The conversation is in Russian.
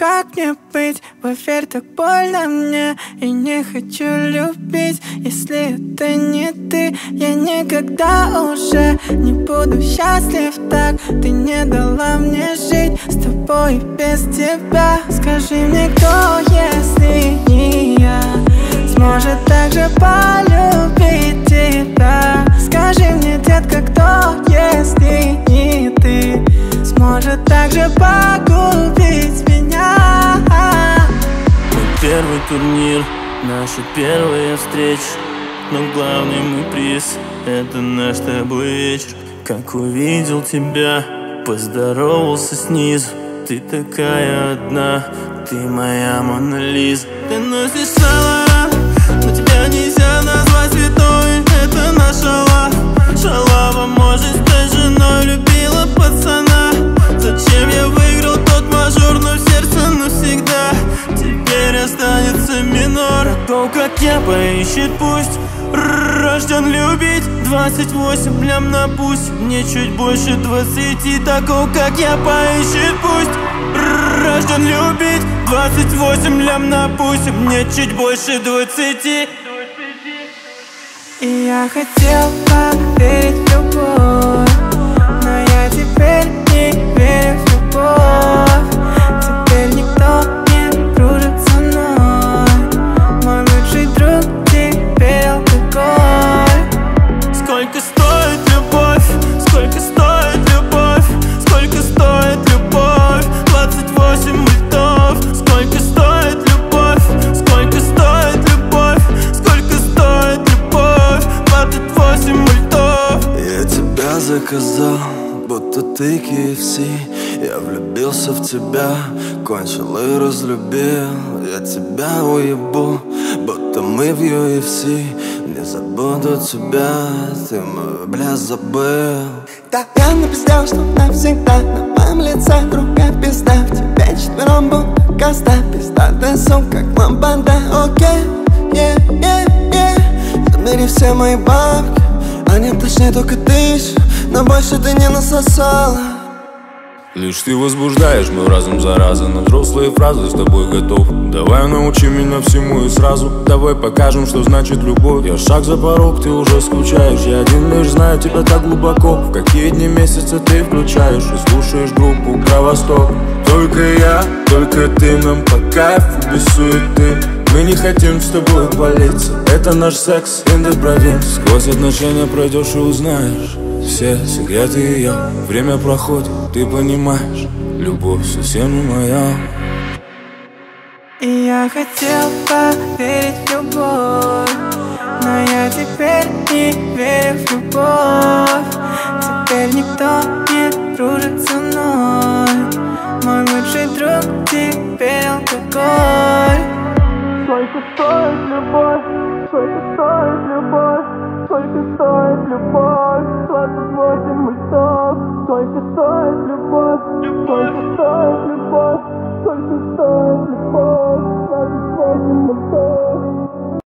как мне быть? Поверь, так больно мне, и не хочу любить. Если это не ты, я никогда уже не буду счастлив так. Ты не дала мне жить с тобой и без тебя. Скажи мне, кто, если не я, сможет так же полюбить тебя? Скажи мне, детка, кто, если не ты, сможет так же погубить меня? Мой первый турнир, наша первая встреча, но главный мой приз — это наш с тобой вечер. Как увидел тебя, поздоровался снизу. Ты такая одна, ты моя Мона Лиза. Ты носишь Saint Laurent, но тебя нельзя назвать святой. Это наша лав, шалава, может стать женой. Любила пацана, зачем я выиграл тот мажор, но в сердце навсегда теперь останется минор. Такого, как я, поищет пусть, рожден любить. 28 лям на пусть, мне чуть больше 20. Такого, как я, поищет пусть, рожден любить. 28 лям на пусть, мне чуть больше 20. И я хотел поверить в любовь, но я теперь не верю в любовь. Теперь никто не дружит со мной. Мой лучший друг теперь алкоголь. Сколько стоит любовь? Сколько стоит любовь? Сколько стоит любовь? 28 мультов. Сколько стоит любовь? Сколько стоит любовь? Сколько стоит любовь? 28 мультов. Я тебя заказал, будто ты KFC. Я влюбился в тебя, кончил и разлюбил. Я тебя уебу, будто мы в UFC. Не забуду тебя, ты мой, бля, забыл. Да я напиздел, что навсегда на моем лице другая пизда. В тебе четвером будто коста, пиздатая сука, как ламбада. Окей, забери все мои бабки, они точнее только тысячу, но больше ты не насосала. Лишь ты возбуждаешь мой разум, зараза. На взрослые фразы с тобой готов. Давай научи меня всему и сразу. Давай покажем, что значит любовь. Я шаг за порог, ты уже скучаешь. Я один лишь знаю тебя так глубоко. В какие дни месяца ты включаешь и слушаешь группу про Восток. Только я, только ты, нам по кайфу без суеты. Мы не хотим с тобой палиться. Это наш секс in the province. Сквозь отношения пройдешь и узнаешь все секреты ее. Время проходит, ты понимаешь, любовь совсем не моя. И я хотел поверить в любовь, но я теперь не верю в любовь. Теперь никто не дружит со мной. Мой лучший друг теперь алкоголь. Сколько стоит любовь? Сколько стоит любовь? Сколько стоит любовь? 28 мультов. Сколько стоит любовь? Сколько стоит любовь?